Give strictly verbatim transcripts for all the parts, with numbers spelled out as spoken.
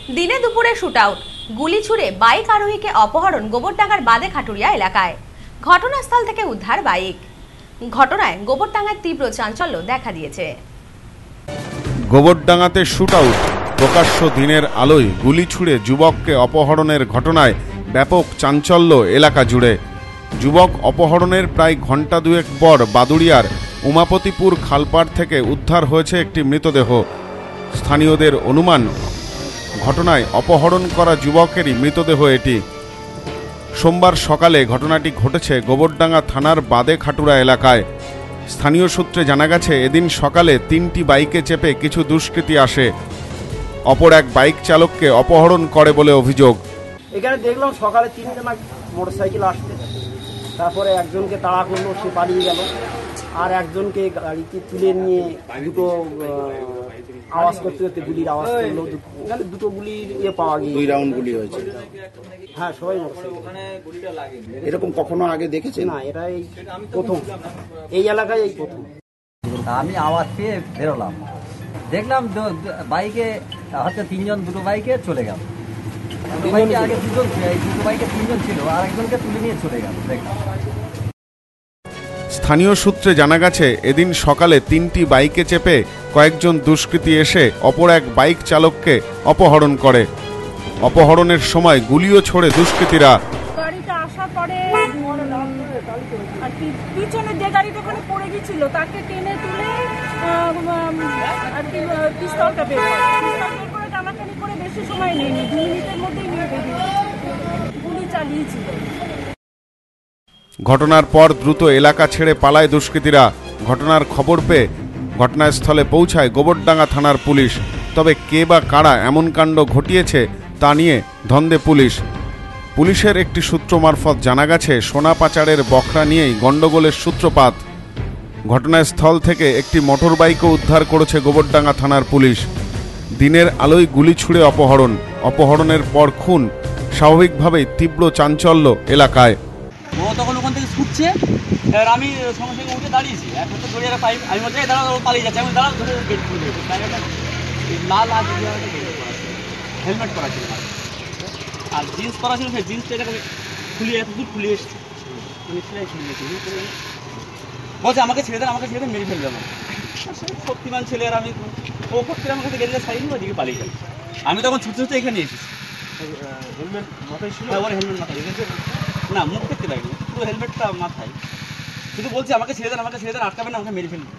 দিনে দুপুরে shoot out, গুলি ছুড়ে বাইক আরোহীকে অপহরণ গোবরডাঙ্গার বাদে খাটুরিয়া এলাকায়। ঘটনাস্থল থেকে উদ্ধার বাইক। ঘটনায় গোবরডাঙ্গার তীব্র চাঞ্চল্য দেখা দিয়েছে। গোবরডাঙ্গাতে শুট আউট, প্রকাশ্য দিনের আলোয় গুলি ছুড়ে যুবককে অপহরণের ঘটনায় ব্যাপক চাঞ্চল্য এলাকা জুড়ে। যুবক অপহরণের প্রায় ঘন্টা দুয়েক পর বাদুড়িয়ার উমাপতিপুর খালপাড় থেকে উদ্ধার হয়েছে একটি মৃতদেহ। স্থানীয়দের অনুমান, ঘটনায় অপহরণ করা যুবকেরই মৃতদেহ এটি। সোমবার সকালে ঘটনাটি ঘটেছে গোবরডাঙ্গা থানার বাদে খাটুরা এলাকায়। স্থানীয় সূত্রে জানা গেছে, এদিন সকালে তিনটি বাইকে চেপে কিছু দুষ্কৃতী আসে। অপর এক বাইক চালককে অপহরণ করে বলে অভিযোগ। এখানে দেখলাম সকালে তিনটে না মোটরসাইকেল আসতে, তারপরে একজনকে তাড়া করলো, সে পালিয়ে গেল। আর একজনকে গাড়িতে তুলে নিয়ে দুটো আওয়াজ করতে করতে গুলির আওয়াজ করলো। এখানে দুটো গুলির ইয়ে পাওয়া গিয়ে দুই রাউন্ড গুলি হয়েছে। হ্যাঁ, সবাই মোটরসাইকেল। এরকম কখনো আগে দেখেছেন? না, এটা এই প্রথম, এই এলাকায় এই প্রথম। আমি আওয়াজ পেয়ে বেরোলাম, দেখলাম বাইকে হয়তো তিনজন, দুটো বাইকে চলে গেল। দুটো বাইকে আগে দুজন, দুটো বাইকে তিনজন ছিল, আর একজনকে তুলে নিয়ে চলে গেল দেখলাম। স্থানীয় সূত্রে জানা গেছে, এদিন সকালে তিনটি বাইকে চেপে কয়েকজন দুষ্কৃতী এসে অপর এক বাইক চালককে অপহরণ করে। অপহরণের সময় গুলিও ছোড়ে দুষ্কৃতীরা। গাড়িটা আসার পরে আর কি পিছনে যে গাড়িটা ওখানে পড়ে গিয়েছিল তাকে টেনে তুলে আর কি পিস্তলটা বের করে পিস্তল বের করে টানাটানি করে বেশি সময় নেয়নি, দু মিনিটের মধ্যেই নিয়ে বেরিয়ে গুলি চালিয়েছিল। ঘটনার পর দ্রুত এলাকা ছেড়ে পালায় দুষ্কৃতীরা। ঘটনার খবর পেয়ে ঘটনাস্থলে পৌঁছায় গোবরডাঙ্গা থানার পুলিশ। তবে কে বা কারা এমন কাণ্ড ঘটিয়েছে তা নিয়ে ধন্দে পুলিশ। পুলিশের একটি সূত্র মারফত জানা গেছে, সোনা পাচারের বখরা নিয়েই গণ্ডগোলের সূত্রপাত। ঘটনাস্থল থেকে একটি মোটর বাইকও উদ্ধার করেছে গোবরডাঙ্গা থানার পুলিশ। দিনের আলোয় গুলি ছুড়ে অপহরণ, অপহরণের পর খুন, স্বাভাবিকভাবেই তীব্র চাঞ্চল্য এলাকায়। ও তখন ওখান থেকে ছুটছে, এবার আমি সঙ্গে সঙ্গে উঠে দাঁড়িয়েছি। এখন তো ধরে পাইপ, আমি বলছি দাঁড়া, ও পালিয়ে যাচ্ছে। আমি দাঁড়া, ধরে গেট খুলে দিয়েছি। লাল আর হেলমেট পরা ছিল আর জিন্স পরা ছিল, সেই জিন্সটা এটাকে খুলিয়ে এত দূর খুলিয়ে এসছে। আমি সেলাই খুলিয়েছি, বলছে আমাকে ছেড়ে দেন, আমাকে ছেড়ে দেন, মেরে ফেলবে আমার। শক্তিমান ছেলে, আর আমি ও করতে আমার কাছে গেলে সাইড নিয়ে ওদিকে পালিয়ে গেল। আমি তখন ছুটতে ছুটতে এখানে এসেছি। হেলমেট মাথায় ছিল? ওর হেলমেট মাথায় রেখেছে না, মুখ দেখতে পাইনি, পুরো হেলমেটটা মাথায়। শুধু বলছে আমাকে ছেড়ে দেন, আমাকে ছেড়ে দেন, আটকাবেন না, আমাকে মেরে ফেলবেন।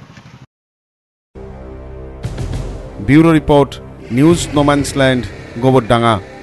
Bureau report, news no man's land, Gobardanga.